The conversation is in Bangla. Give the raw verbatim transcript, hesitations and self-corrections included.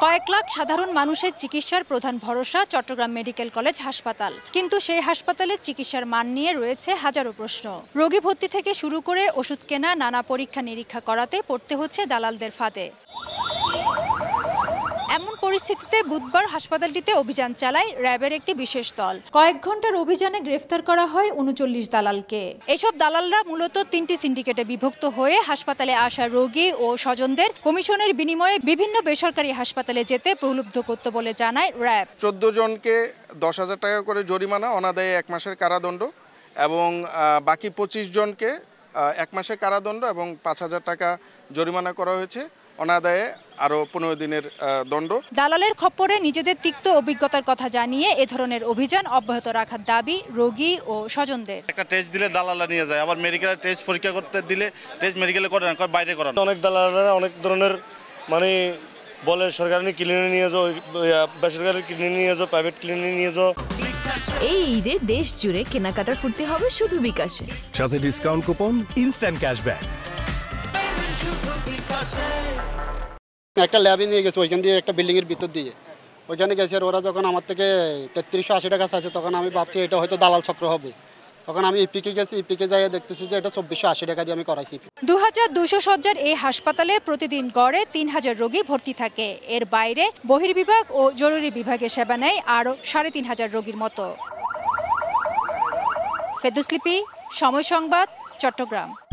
কয়েক লাখ সাধারণ মানুষের চিকিৎসার প্রধান ভরসা চট্টগ্রাম মেডিকেল কলেজ হাসপাতাল, কিন্তু সেই হাসপাতালের চিকিৎসার মান নিয়ে রয়েছে হাজারো প্রশ্ন। রোগী ভর্তি থেকে শুরু করে ওষুধ কেনা, নানা পরীক্ষা নিরীক্ষা করাতে পড়তে হচ্ছে দালালদের ফাঁদে। এমন পরিস্থিতিতে বুধবার হাসপাতালটিতে অভিযান চালায় র্যাবের একটি বিশেষ দল। কয়েক ঘন্টার অভিযানে গ্রেফতার করা হয় উনচল্লিশ দালালকে। এসব দালালরা মূলত তিনটি সিন্ডিকেটে বিভক্ত হয়ে হাসপাতালে আসা রোগী ও স্বজনদের কমিশনের বিনিময়ে বিভিন্ন বেসরকারি হাসপাতালে যেতে প্রলুব্ধ করত বলে জানায় র্যাব। চোদ্দ জনকে দশ হাজার টাকা করে জরিমানা, অনাদায়ে এক মাসের কারাদণ্ড এবং বাকি পঁচিশ জনকে এক মাসের কারাদণ্ড এবং পাঁচ হাজার টাকা জরিমানা করা হয়েছে, অনাদায়ে আরো পনেরো দিনের দণ্ড। দালালের খপ্পরে নিজেদের তিক্ত অভিজ্ঞতার কথা জানিয়ে এ ধরনের অভিযান অব্যাহত রাখার দাবি রোগী ও স্বজনদের। একটা টেস্ট দিলে দালালরা নিয়ে যায়, আবার মেডিকেলের টেস্ট পরীক্ষা করতে দিলে টেস্ট মেডিকেলে করে না, বাইরে করান। অনেক দালালরা অনেক ধরনের মানে বলে সরকারি ক্লিনিকে নিয়ে যাও, বেসরকারি ক্লিনিকে নিয়ে যাও, প্রাইভেট ক্লিনিকে নিয়ে যাও। এই ঈদে দেশ জুড়ে কেনাকাটার ফুর্তি হবে শুধু বিকাশে, সাথে ডিসকাউন্ট কুপন, ইনস্ট্যান্ট ক্যাশব্যাক। একটা ল্যাবে নিয়ে গেছে, ওইখান দিয়ে একটা বিল্ডিং এর ভিতর দিয়ে ওইখানে গেছে। আর ওরা যখন আমার থেকে তেত্রিশশো আশি টাকা চাইছে, তখন আমি ভাবছি এটা হয়তো দালাল চক্র হবে। তখন আমি ইপিকে গেছি, ইপিকে যাই দেখতেছি যে এটা চব্বিশশো আশি টাকা দিয়ে আমি করাইছি। দু হাজার দুশো সজ্জার এই হাসপাতালে প্রতিদিন গড়ে তিন হাজার রোগী ভর্তি থাকে। এর বাইরে বহির্বিভাগ ও জরুরি বিভাগে সেবা নেয় আরও সাড়ে তিন হাজার রোগীর মতো। ফেরদৌস লিপি, সময় সংবাদ, চট্টগ্রাম।